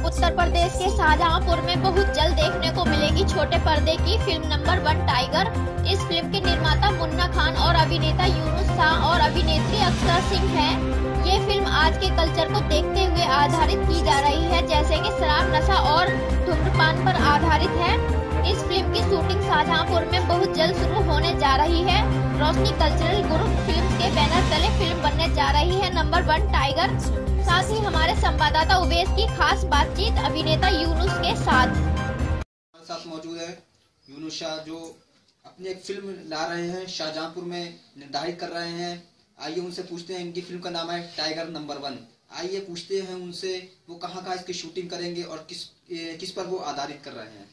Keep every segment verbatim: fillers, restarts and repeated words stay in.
उत्तर प्रदेश के शाहजहांपुर में बहुत जल्द देखने को मिलेगी छोटे पर्दे की फिल्म नंबर वन टाइगर। इस फिल्म के निर्माता मुन्ना खान और अभिनेता यूनुस शाह और अभिनेत्री अक्षरा सिंह हैं। ये फिल्म आज के कल्चर को देखते हुए आधारित की जा रही है, जैसे कि शराब, नशा और धूम्रपान पर आधारित है। इस फिल्म की शूटिंग शाहजहांपुर में बहुत जल्द शुरू होने जा रही है। रोशनी कल्चरल ग्रुप फिल्म के बैनर तले फिल्म बनने जा रही है नंबर वन टाइगर। साथ ही हमारे संवाददाता उवेश की खास बातचीत अभिनेता यूनुस के साथ। हमारे साथ मौजूद है यूनुस शाह, जो अपनी एक फिल्म ला रहे हैं, शाहजहांपुर में निर्धारित कर रहे हैं। आइए उनसे पूछते हैं। इनकी फिल्म का नाम है टाइगर नंबर वन। आइए पूछते हैं उनसे वो कहाँ कहाँ इसकी शूटिंग करेंगे और किस किस पर वो आधारित कर रहे हैं।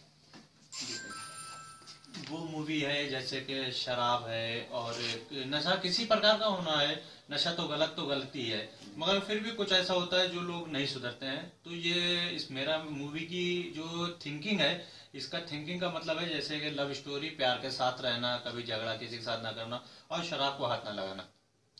वो मूवी है जैसे कि शराब है और नशा किसी प्रकार का होना है। नशा तो गलत तो गलती है, मगर फिर भी कुछ ऐसा होता है जो लोग नहीं सुधरते हैं। तो ये इस मेरा मूवी की जो थिंकिंग है, इसका थिंकिंग का मतलब है जैसे कि लव स्टोरी, प्यार के साथ रहना, कभी झगड़ा किसी के साथ ना करना और शराब को हाथ ना लगाना।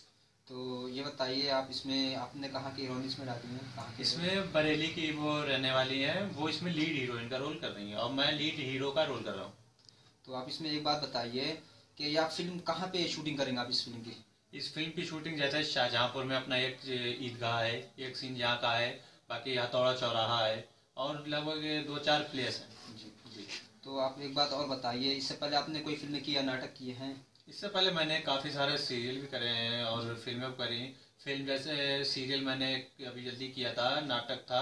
तो ये बताइए, आप इसमें आपने कहाँ की हीरोइन इसमें डाली है? कहाँ की? इसमें बरेली की वो रहने वाली है, वो इसमें लीड हीरोइन का रोल कर रही है और मैं लीड हीरो का रोल कर रहा हूँ। तो आप इसमें एक बात बताइए कि आप फिल्म कहाँ पे शूटिंग करेंगे आप इस फिल्म की? इस फिल्म की शूटिंग जैसे शाहजहांपुर में अपना एक ईदगाह है, एक सीन यहाँ का है, बाकी हथौड़ा चौराहा है और लगभग दो चार प्लेस हैं। जी जी। तो आप एक बात और बताइए, इससे पहले आपने कोई फिल्म की या नाटक किए हैं? इससे पहले मैंने काफ़ी सारे सीरियल भी करे हैं और फिल्में भी करी। फिल्म जैसे सीरियल मैंने अभी जल्दी किया था, नाटक था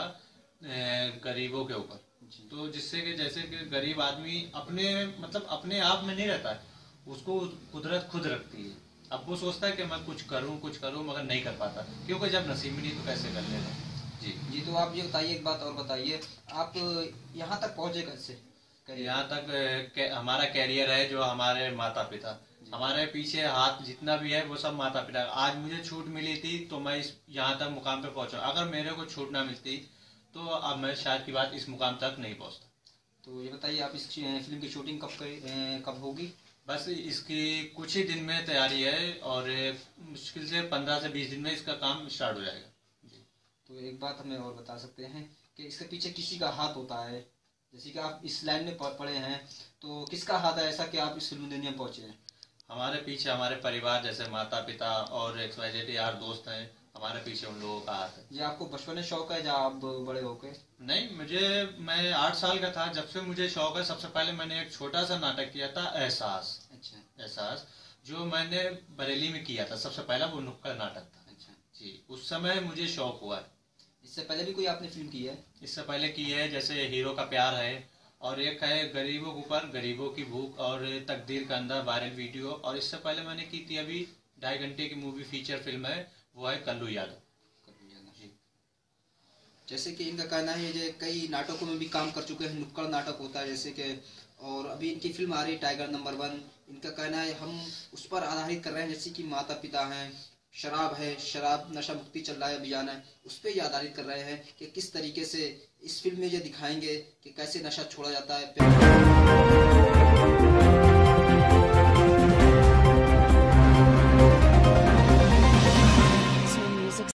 गरीबों के ऊपर। तो जिससे कि जैसे कि गरीब आदमी अपने मतलब अपने आप में नहीं रहता है, उसको कुदरत खुद रखती है। अब वो सोचता है कि मैं कुछ करूं कुछ करूं मगर नहीं कर पाता, क्योंकि जब नसीब में नहीं तो कैसे कर लेगा। जी जी। तो आप ये बताइए, एक बात और बताइए, आप यहाँ तक पहुँचे कैसे? यहाँ तक के, हमारा कैरियर है जो हमारे माता पिता, हमारे पीछे हाथ जितना भी है वो सब माता पिता। आज मुझे छूट मिली थी तो मैं इस यहाँ तक मुकाम पे पहुंचा। अगर मेरे को छूट ना मिलती तो अब मैं शायद की बात इस मुकाम तक नहीं पहुंचता। तो ये बताइए, आप इस फिल्म की शूटिंग कब कब होगी? बस इसकी कुछ ही दिन में तैयारी है और मुश्किल से पंद्रह से बीस दिन में इसका काम स्टार्ट हो जाएगा। जी। तो एक बात हमें और बता सकते हैं कि इसके पीछे किसी का हाथ होता है? जैसे कि आप इस लाइन में पढ़े हैं, तो किसका हाथ है ऐसा कि आप इस फिल्म दुनिया में पहुंचे हैं? हमारे पीछे हमारे परिवार, जैसे माता पिता और एक्स वाई जेड यार दोस्त हैं, हमारे पीछे उन लोगों का हाथ है। ये आपको बचपन में शौक है या आप बड़े हो गए? नहीं, मुझे मैं आठ साल का था जब से मुझे शौक है। सबसे पहले मैंने एक छोटा सा नाटक किया था, एहसास। अच्छा। एहसास जो मैंने बरेली में किया था, सबसे पहला वो नुक्कड़ नाटक था। अच्छा जी। उस समय मुझे शौक हुआ है। इससे पहले भी कोई आपने फिल्म की है? इससे पहले की है जैसे हीरो का प्यार है, और एक है गरीबों के ऊपर, गरीबों की भूख और तकदीर का अंदर वायरल वीडियो। और इससे पहले मैंने की थी अभी ढाई घंटे की मूवी फीचर फिल्म है, वो है कल्लू यादव। जी। जैसे कि इनका कहना है जो कई नाटकों में भी काम कर चुके हैं, नुक्कड़ नाटक होता है जैसे कि, और अभी इनकी फिल्म आ रही है टाइगर नंबर वन। इनका कहना है हम उस पर आधारित कर रहे हैं, जैसे कि माता पिता हैं, शराब है, शराब नशा मुक्ति चल रहा है अभियान है, उस पर ही आधारित कर रहे हैं कि किस तरीके से इस फिल्म में ये दिखाएंगे कि कैसे नशा छोड़ा जाता है।